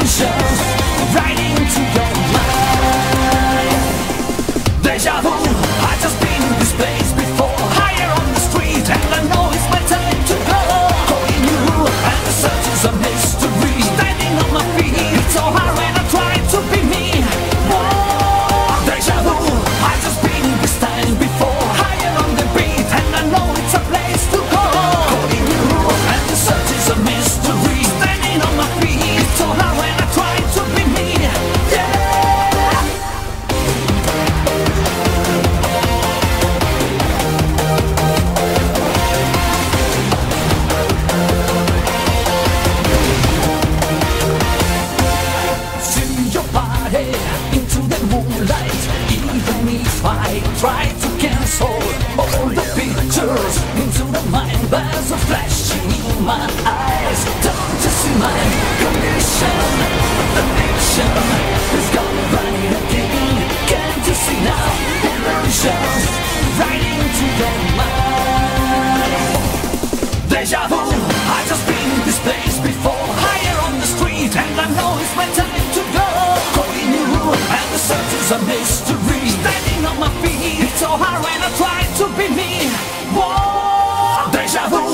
illusions right into your mind. Deja vu, I've just been in this place before. Higher on the street, and I know it's my time to go. Calling you, and the search is a mystery. Standing on my feet, it's so hard when I try to be me. Whoa, deja vu, I've just been in this time before. Higher on the beat, and I know it's a place to go. Calling you, and the search is a mystery. Standing on my feet, it's so hard when I try to be me. Yeah. Into the moonlight, even if I try to cancel all the pictures into the mind, there's a flashing in my eyes. Don't you see my condition? Addiction is gone right again. Can't you see now? Illusions right into your mind. Deja vu, I've just been in this place before. Higher on the street, and I know it's my time to go. Calling you, and the search is a mystery. Standing on my feet, it's so hard when I try to be me. Whoa, deja vu.